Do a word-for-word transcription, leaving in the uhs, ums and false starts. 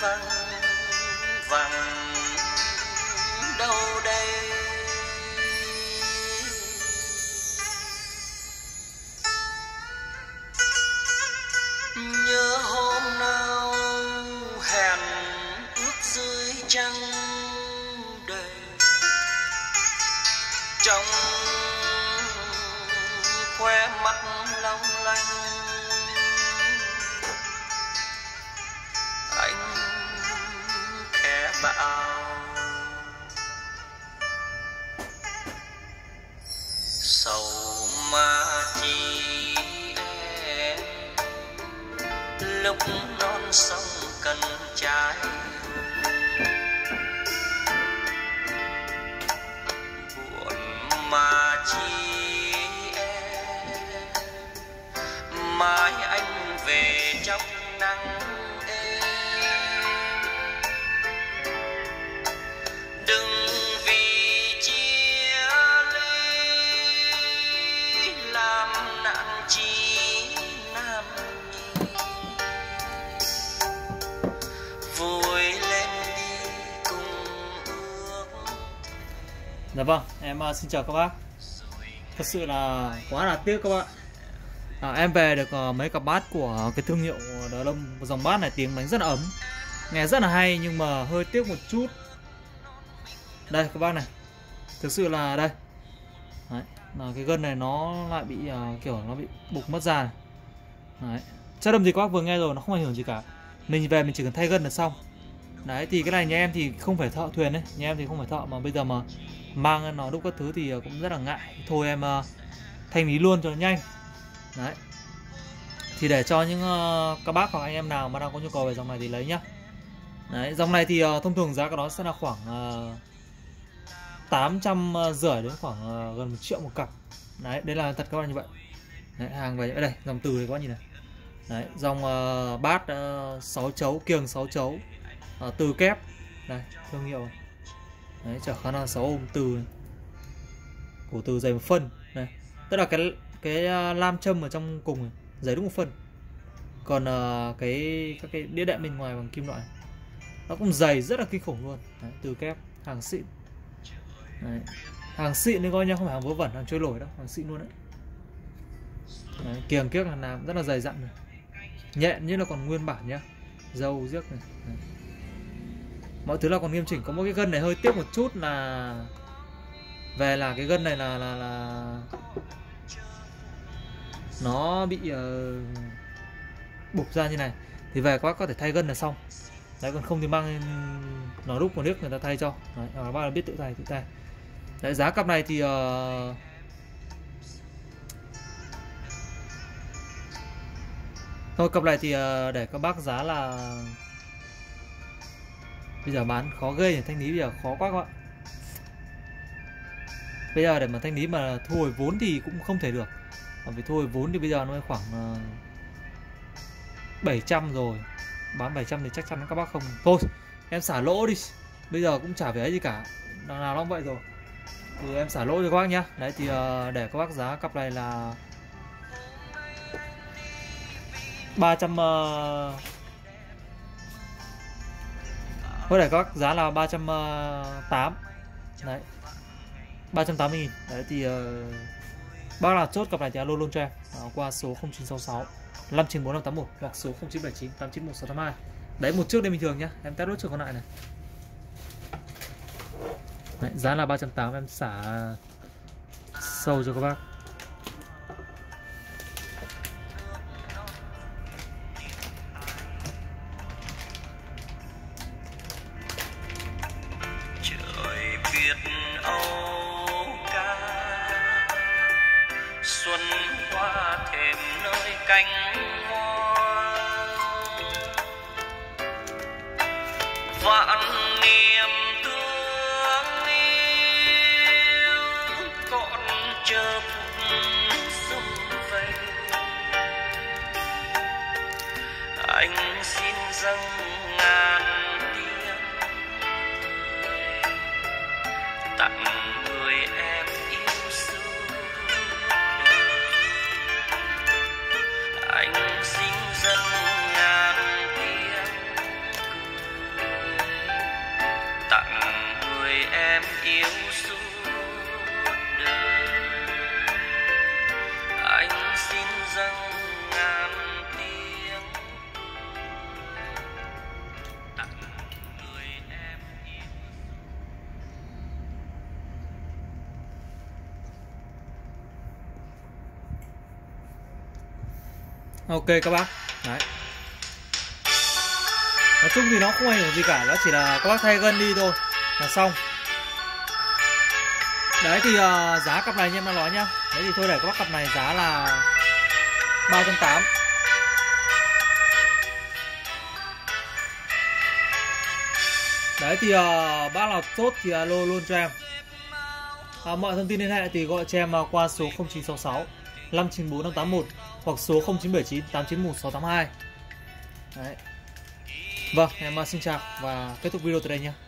văng vẳng đâu đây. Nhớ hôm nào hẹn ước dưới trăng đầy, trong khoe mắt long lanh anh khẽ bảo sầu mà chi em lúc non sông cần trái, buồn mà chi em mai anh về trong nắng êm. Đừng vì chia ly làm nạn chi nam nhi, vui lên đi cùng ước. Dạ vâng, em uh, xin chào các bác. Thật sự là quá là tiếc các bạn. À, em về được uh, mấy cặp bát của cái thương hiệu Đờ Lâm. Dòng bát này tiếng đánh rất là ấm, nghe rất là hay, nhưng mà hơi tiếc một chút. Đây các bác này, thực sự là đây. Đấy, là cái gân này nó lại bị uh, kiểu nó bị bục mất ra này. Đấy, chất âm thì các bác vừa nghe rồi, nó không ảnh hưởng gì cả. Mình về mình chỉ cần thay gân là xong. Đấy, thì cái này nhà em thì không phải thợ thuyền đấy, nhà em thì không phải thợ, mà bây giờ mà mang nó đúc các thứ thì cũng rất là ngại. Thôi em uh, thanh lý luôn cho nó nhanh. Đấy, thì để cho những uh, các bác hoặc anh em nào mà đang có nhu cầu về dòng này thì lấy nhá. Đấy, dòng này thì uh, thông thường giá của nó sẽ là khoảng uh, tám trăm rưỡi đến khoảng uh, gần một triệu một cặp. Đấy, đây là thật các bạn như vậy. Đấy, hàng về đây, dòng từ này các bạn nhìn này. Đấy, dòng uh, bát uh, sáu chấu, kiềng sáu chấu, uh, từ kép. Đây, thương hiệu. Đấy, chở khả năng sáu ôm từ này. Cổ từ dày một phân. Đây, tức là cái cái uh, lam châm ở trong cùng này, dày đúng một phân. Còn uh, cái các cái đĩa đệm bên ngoài bằng kim loại nó cũng dày rất là kinh khủng luôn. Đấy, từ kép, hàng xịn. Đấy, hàng xịn nên coi nha, không phải hàng vớ vẩn, hàng trôi nổi đâu, hàng xịn luôn đấy. Đấy, kiềng kiếc là làm rất là dày dặn này, nhẹ như là còn nguyên bản nhá, dâu riếc này. Đấy, mọi thứ là còn nghiêm chỉnh. Có một cái gân này hơi tiếc một chút là về là cái gân này là là là nó bị uh, bục ra như này, thì về các bác có thể thay gân là xong. Đấy, còn không thì mang nó đúc một nước người ta thay cho. Đấy, các bác là biết tự thay tự thay. Đấy, giá cặp này thì uh... thôi cặp này thì uh, để các bác giá là bây giờ bán khó ghê nhỉ, thanh lý bây giờ khó quá các bạn. Bây giờ để mà thanh lý mà thu hồi vốn thì cũng không thể được. Vì thu hồi vốn thì bây giờ nó khoảng uh, bảy trăm rồi. Bán bảy trăm thì chắc chắn các bác không. Thôi em xả lỗ đi, bây giờ cũng chả phải ấy gì cả, đằng nào nó vậy rồi thì em xả lỗ cho các bác nhá. Đấy thì uh, để các bác giá cặp này là ba trăm uh... thôi để các bác giá là ba trăm tám mươi. Đấy, ba trăm tám mươi nghìn. Đấy thì uh, bác nào chốt cặp này thì alo luôn cho em uh, qua số không chín sáu sáu năm chín bốn năm tám một hoặc số không chín bảy chín tám chín một sáu tám hai. Đấy, một trước đây bình thường nhá, em test nốt trước còn lại này. Đấy, giá là ba trăm tám mươi, em xả sâu cho các bác. Trời biết âu ca xuân qua thềm nơi cánh vạn niềm thương yêu còn chờ phút xuân về. Anh xin dâng ngàn tiếng tặng người em yêu xưa. Anh xin dâng ngàn tiếng Ok các bác. Đấy. Nói chung thì nó không ảnh hưởng gì cả, nó chỉ là các bác thay gân đi thôi là xong. Đấy thì uh, giá cặp này như em đã nói nhá. Đấy thì thôi để các bác, cặp này giá là ba trăm tám mươi. Đấy thì uh, bác nào chốt thì alo luôn cho em. À, mọi thông tin liên hệ thì gọi cho em qua số không chín sáu sáu năm chín bốn năm tám một hoặc số không chín bảy chín tám chín một sáu tám hai. Đấy. Vâng, em xin chào và kết thúc video từ đây nhé.